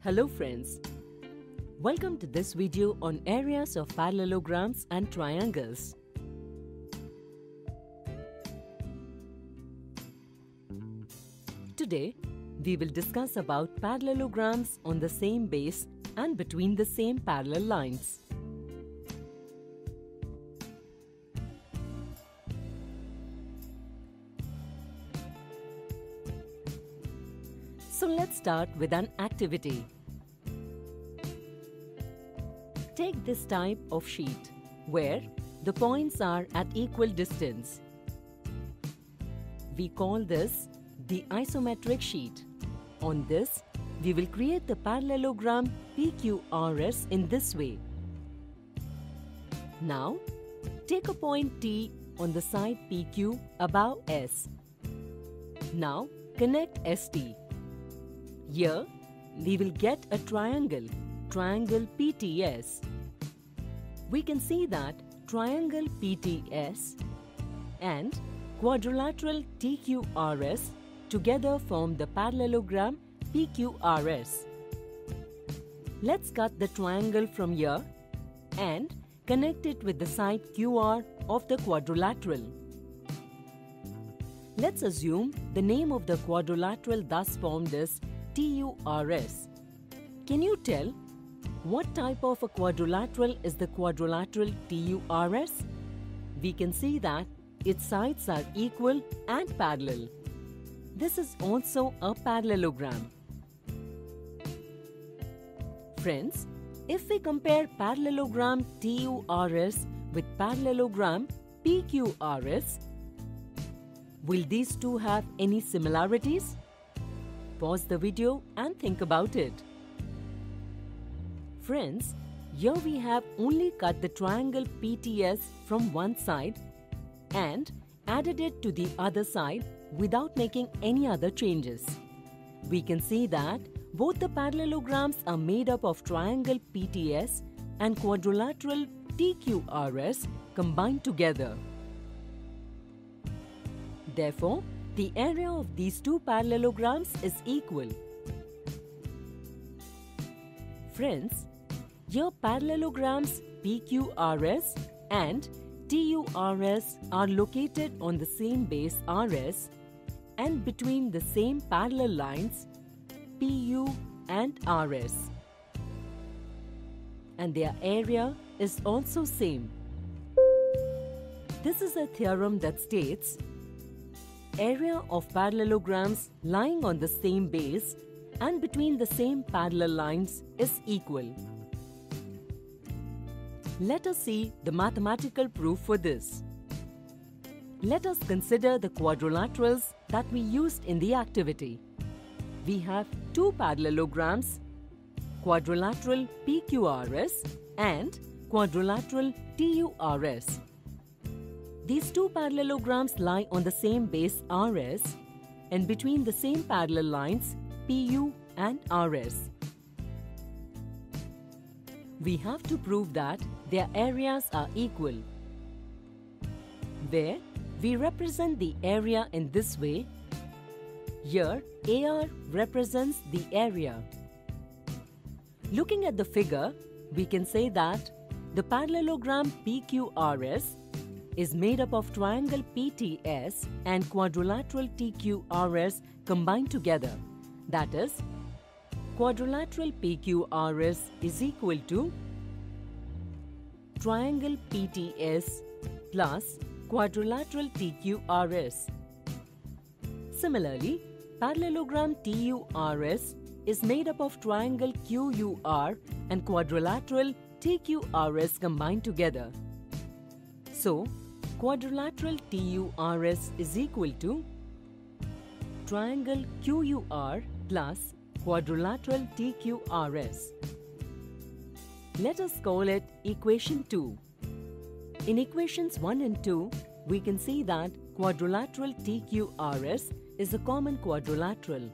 Hello friends, welcome to this video on areas of parallelograms and triangles. Today, we will discuss about parallelograms on the same base and between the same parallel lines. So let's start with an activity. Take this type of sheet where the points are at equal distance. We call this the isometric sheet. On this, we will create the parallelogram PQRS in this way. Now, take a point T on the side PQ above S. Now, connect ST. Here, we will get a triangle PTS. We can see that triangle PTS and quadrilateral TQRS together form the parallelogram PQRS. Let's cut the triangle from here and connect it with the side QR of the quadrilateral. Let's assume the name of the quadrilateral thus formed is TURS. Can you tell what type of a quadrilateral is the quadrilateral TURS? We can see that its sides are equal and parallel. This is also a parallelogram. Friends, if we compare parallelogram TURS with parallelogram PQRS, will these two have any similarities? Pause the video and think about it. Friends, here we have only cut the triangle PTS from one side and added it to the other side without making any other changes. We can see that both the parallelograms are made up of triangle PTS and quadrilateral TQRS combined together. Therefore, the area of these two parallelograms is equal. Friends, here parallelograms PQRS and TURS are located on the same base RS and between the same parallel lines PU and RS. And their area is also same. This is a theorem that states area of parallelograms lying on the same base and between the same parallel lines is equal. Let us see the mathematical proof for this. Let us consider the quadrilaterals that we used in the activity. We have two parallelograms, quadrilateral PQRS and quadrilateral TURS. These two parallelograms lie on the same base RS and between the same parallel lines PU and RS. We have to prove that their areas are equal, where we represent the area in this way. Here, AR represents the area. Looking at the figure, we can say that the parallelogram PQRS is made up of triangle PTS and quadrilateral TQRS combined together. That is, quadrilateral PQRS is equal to triangle PTS plus quadrilateral TQRS. Similarly, parallelogram TURS is made up of triangle QUR and quadrilateral TQRS combined together. So, quadrilateral TURS is equal to triangle QUR plus quadrilateral TQRS. Let us call it equation 2. In equations 1 and 2, we can see that quadrilateral TQRS is a common quadrilateral.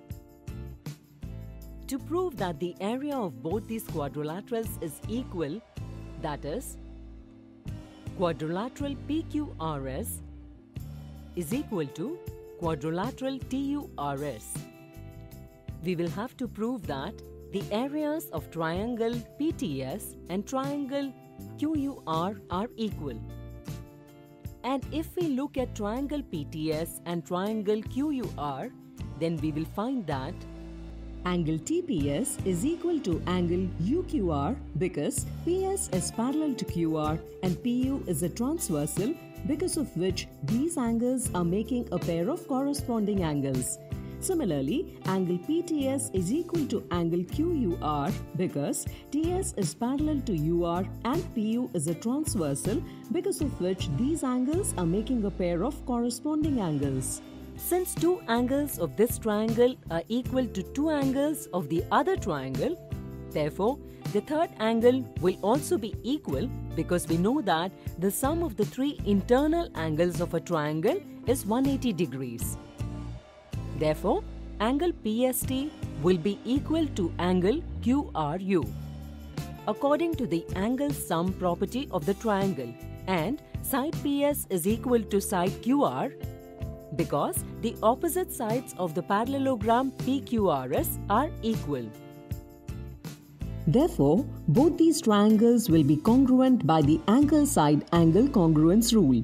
To prove that the area of both these quadrilaterals is equal, that is, quadrilateral PQRS is equal to quadrilateral TURS. We will have to prove that the areas of triangle PTS and triangle QUR are equal. And if we look at triangle PTS and triangle QUR, then we will find that angle TPS is equal to angle UQR because PS is parallel to QR and PU is a transversal, because of which these angles are making a pair of corresponding angles. Similarly, angle PTS is equal to angle QUR because TS is parallel to UR and PU is a transversal, because of which these angles are making a pair of corresponding angles. Since two angles of this triangle are equal to two angles of the other triangle, therefore, the third angle will also be equal because we know that the sum of the three internal angles of a triangle is 180 degrees. Therefore, angle PST will be equal to angle QRU according to the angle sum property of the triangle, and side PS is equal to side QR because the opposite sides of the parallelogram PQRS are equal. Therefore, both these triangles will be congruent by the angle side angle congruence rule.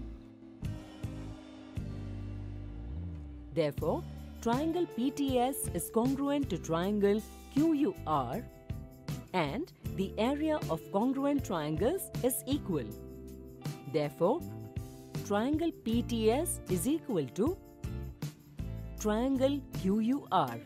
Therefore, triangle PTS is congruent to triangle QUR and the area of congruent triangles is equal. Therefore, triangle PTS is equal to triangle QUR.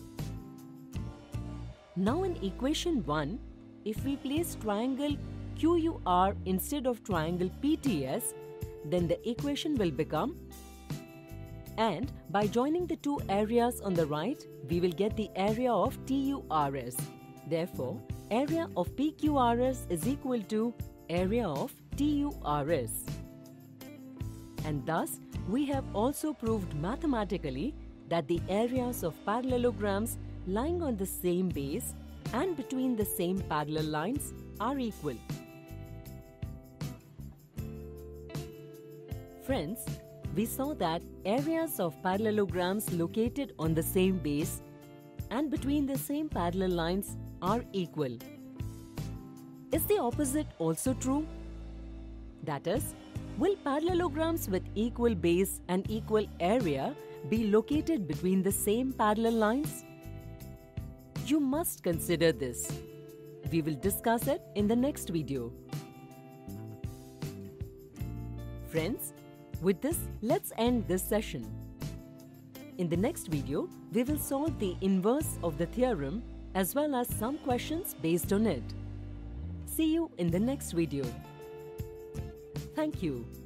Now in equation 1, if we place triangle QUR instead of triangle PTS, then the equation will become, and by joining the two areas on the right, we will get the area of TURS. Therefore, area of PQRS is equal to area of TURS. And thus, we have also proved mathematically that the areas of parallelograms lying on the same base and between the same parallel lines are equal. Friends, we saw that areas of parallelograms located on the same base and between the same parallel lines are equal. Is the opposite also true? That is, will parallelograms with equal base and equal area be located between the same parallel lines? You must consider this. We will discuss it in the next video. Friends, with this, let's end this session. In the next video, we will solve the inverse of the theorem as well as some questions based on it. See you in the next video. Thank you.